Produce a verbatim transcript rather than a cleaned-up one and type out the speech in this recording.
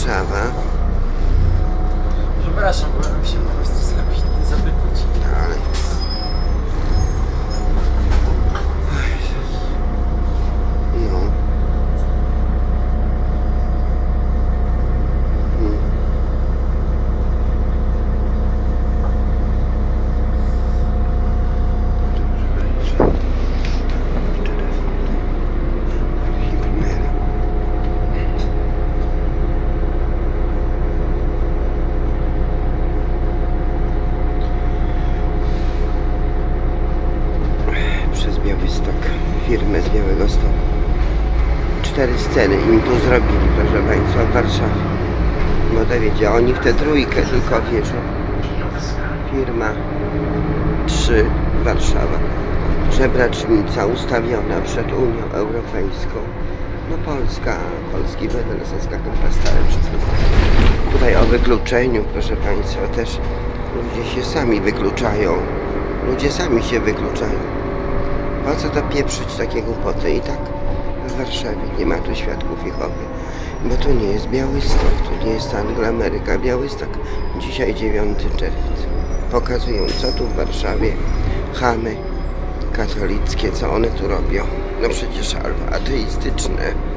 Warszawa. Przepraszam, byłem się po prostu zrobić, zapytać. Ale... No. Hmm. Przez Białystok, firmę z Białegostoku. Cztery sceny im tu zrobili, proszę Państwa, w Warszawie. Bo wiecie, oni w tę trójkę tylko wierzą. Firma trzy, Warszawa. Żebracznica ustawiona przed Unią Europejską. No Polska, polski będę zaskakał stare wszystko. Tutaj o wykluczeniu, proszę Państwa, też ludzie się sami wykluczają. Ludzie sami się wykluczają. Po co to pieprzyć takie głupoty? I tak w Warszawie nie ma tu świadków Jehowy, bo to nie jest Białystok, to nie jest Angloameryka, Białystok. Dzisiaj dziewiątego czerwca. Pokazują, co tu w Warszawie chamy katolickie, co one tu robią. No przecież albo ateistyczne.